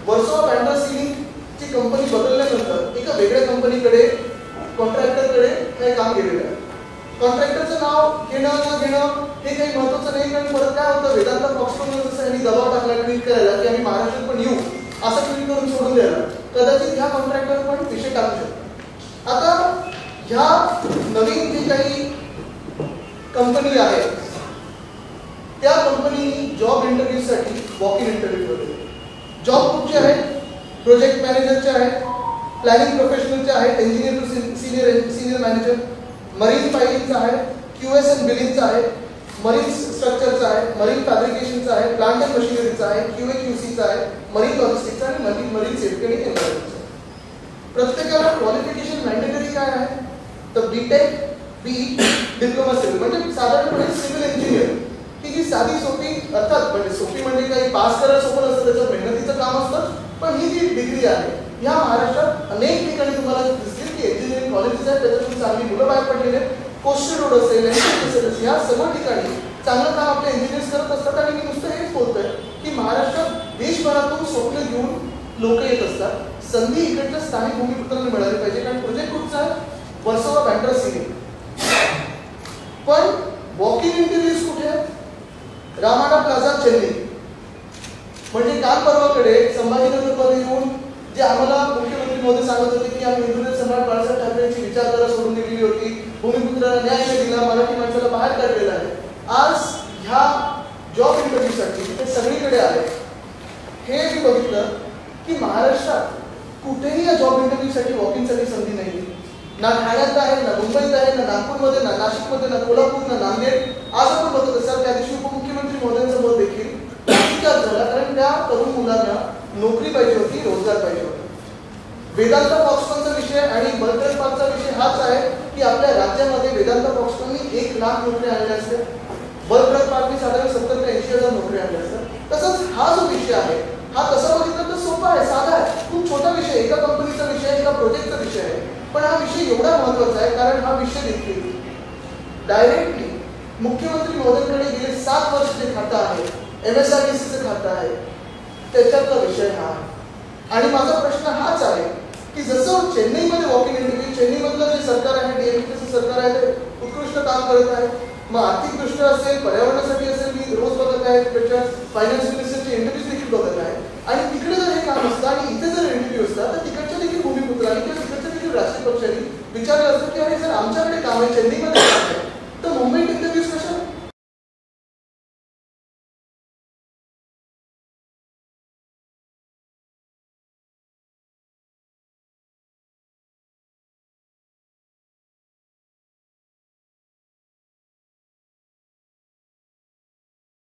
Versova बँडर सिलिंगची company बदलल्यानंतर एका वेगळ्या कंपनीकडे कॉन्ट्रॅक्टरकडे हे काम केलेलं आहे. कॉन्ट्रॅक्टरचं नाव घेणं न घेणं हे काही महत्त्वाचं नाही, कारण परत काय होतं, वेदांता फॉक्सकॉनवर जसं यांनी दबाव टाकला ट्विट करायला की आम्ही महाराष्ट्रात पण येऊ असं ट्विट करून सोडून द्यायला, कदाचित ह्या कॉन्ट्रॅक्टर पण विषय टाकू शकतात. आता ह्या नवीन जे काही कंपनी आहे त्या कंपनीने जॉब इंटरव्ह्यूसाठी वॉक इन इंटरव्ह्यू ठेवले. जॉब कुठचे आहेत? प्रोजेक्ट मॅनेजरचे आहेत, प्लॅनिंग प्रोफेशनलचे आहेत, engineer to senior manager, marine फायलिंगचा आहे, QS अँड बिलिंगचा आहे, मरीन स्ट्रक्चरचा आहे, मरीन फॅब्रिकेशनचा आहे, प्लांट अँड मशिनरीचा आहे, QA/QCचा आहे, मरीन लॉजिस्टिक्सचा आणि मरीन सेफ्टी आणि एन्व्हायरमेंटचा. प्रत्येकाला क्वालिफिकेशन मॅन्डेटरी काय आहे? तर BTech, BE, डिप्लोमा सिव्हिल, म्हणजे साधारणपणे सिव्हिल इंजिनियर ही जी साधी सोपी, अर्थात म्हणजे सोपी म्हणजे काही पास करायला सोपं नसतं, त्याचं मेहनतीचं काम असतं, पण ही जी डिग्री आहे ह्या महाराष्ट्रात अनेक ठिकाणी तुम्हाला दिसतील की इंजिनिअरिंग कॉलेजेस आहेत, त्याच्यातून चांगली मुलं बाहेर पडलेले, कोस्टल रोड असेल, ह्या सर्व ठिकाणी चांगलं काम आपले इंजिनियर्स करत असतात. आणि मी नुसतं हेच बोलतोय की महाराष्ट्रात देशभरातून स्वप्न घेऊन लोक येत असतात. संधी इकडच्या स्थानिक भूमिपुत्रांना मिळाली पाहिजे, कारण प्रोजेक्ट कुठचा आहे? वर्सोवा बँडर सिलिंग. पण वॉक इन इंटरव्ह्यूज कुठे आहेत? Ramada Plaza Chennai. म्हणजे काल परवाकडे संभाजीनगरमध्ये येऊन जे आम्हाला मुख्यमंत्री मोदी सांगत होते की आम्ही हिंदुत्व सम्राट बाळासाहेब ठाकरेंची विचारधारा सोडून दिलेली होती, भूमिपुत्रांना न्याय नाही दिला, मराठी माणसाला बाहेर काढलेला आहे. आज ह्या जॉब इंटरव्ह्यूसाठी ते सगळीकडे आले. हे मी बघितलं की महाराष्ट्रात कुठेही या जॉब इंटरव्ह्यूसाठी वॉक इनसाठी संधी नाही. ना ठाण्यात आहे, ना मुंबईत आहे, ना नागपूरमध्ये, ना नाशिकमध्ये, ना कोल्हापूर, ना नांदेड. आज आपण बघत असाल त्या दिवशी उपमुख्यमंत्री महोदयांसमोर देखील विचार झाला, कारण त्या तरुण मुलांना नोकरी पाहिजे होती, रोजगार पाहिजे होता. वेदांता फॉक्सकॉनचा विषय आणि बर्गर पार्कचा विषय हाच आहे की आपल्या राज्यामध्ये वेदांता फॉक्सकॉननी 1 लाख नोकरी आणल्या असत्या, बर्गर पार्कने साधारण 70 ते 80,000 नोकरी आणल्या असत्या. तसंच हा जो विषय आहे हा तसा बघितला तर सोपा आहे, साधा आहे, खूप छोटा विषय, एका कंपनीचा विषय, एका प्रोजेक्टचा विषय आहे. पण हा विषय एवढा महत्वाचा आहे कारण हा विषय देखील डायरेक्टली मुख्यमंत्री महोदयांकडे गेले 7 वर्ष जे खातं आहे, MSRDCचं खातं आहे, त्याच्यातला विषय हा आहे. आणि माझा प्रश्न हाच आहे की जसं चेन्नईमध्ये वॉक इन इंटरव्ह्यू, चेन्नईमधलं जे सरकार आहे, DMKचं सरकार आहे, ते उत्कृष्ट काम करत आहे. मग आर्थिकदृष्ट्या असेल, पर्यावरणासाठी असेल, मी रोज बघत आहे, त्याच्या फायनान्स मिनिस्टरचे इंटरव्ह्यूज देखील बघत आहे. आणि तिकडे जर हे काम असतं आणि इथे जर इंटरव्ह्यू असतात तर तिकडच्या देखील भूमिपुत्रांनी किंवा तिकडच्या देखील राजकीय पक्षांनी विचारलं असतं की अरे सर आमच्याकडे काम आहे, चेन्नईमध्ये